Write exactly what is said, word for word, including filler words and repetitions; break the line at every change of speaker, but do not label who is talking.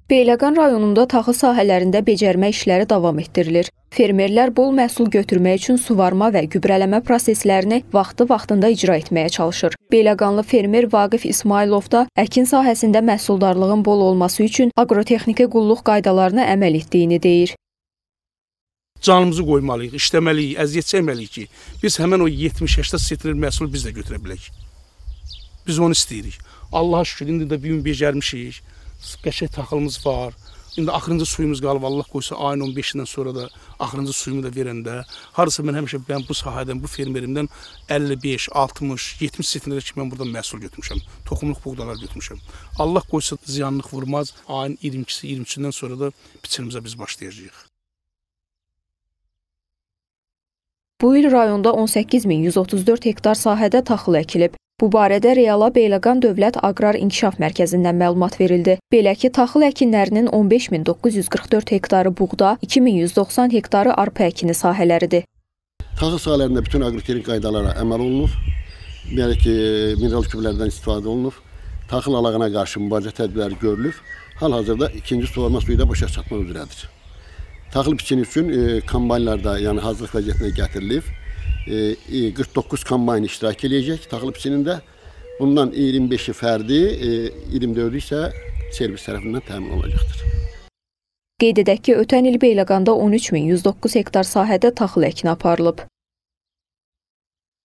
Beyləqan rayonunda taxıl sahələrində becərmə işləri davam etdirilir. Fermerlər bol məhsul götürmək üçün suvarma və gübrələmə proseslərini vaxtı-vaxtında icra etməyə çalışır. Beyləqanlı fermer Vaqif İsmailov da əkin sahəsində məhsuldarlığın bol olması üçün aqrotexniki qulluq qaydalarına əməl etdiyini deyir.
Canımızı qoymalıyıq, işləməliyik, əziyyət çəkməliyik ki, biz həmən o yetmiş səksən sentner məhsul biz də götürə bilək. Biz onu istəyirik. Allaha şükür, indi də bir gün becərmişik. Qəşəng taxılımız var. İndi axırıncı suyumuz qalıb, Allah qoysa ayın on beşindən sonra da axırıncı suyumu da verəndə. Harasa mən həmişə mən bu sahədən, bu fermerimdən əlli beş, altmış, yetmiş sentnerə ki mən buradan məhsul götürmüşəm. Toxumluq buğdalar götürmüşəm. Allah qoysa ziyanlıq vurmaz. Ayın iyirmi ikisi, iyirmi üçündən sonra da biçirimizə biz başlayacağıq.
Bu il rayonda on səkkiz min yüz otuz dörd hektar sahədə taxıl əkilib. Bu barədə Reala Beyləqan Dövlət Aqrar İnkişaf Mərkəzindən məlumat verildi. Belə ki, taxıl əkinlərinin on beş min doqquz yüz qırx dörd hektarı buğda, iki min yüz doxsan hektarı arpa əkini sahələridir.
Taxıl sahələrində bütün aqrotexnik qaydalara əməl olunur. Belə ki, mineral gübrələrdən istifadə olunur. Taxıl alağına qarşı mübarizə tədbirləri görülür. Hal-hazırda ikinci suvarma suyu da başa çatmaq üzrədir. Taxıl biçini üçün e, kombaynlarda, yəni hazırlıq vəziyyətinə gətirilib. qırx doqquz kombayn iştirak edəcək taxıl biçinində. Bundan iyirmi beşi fərdi, iyirmi dördü isə servis tərəfindən təmin olunacaqdır.
Qeyd edək ki, ötən il Beyləqanda on üç min yüz doqquz hektar sahədə taxıl əkini aparılıb.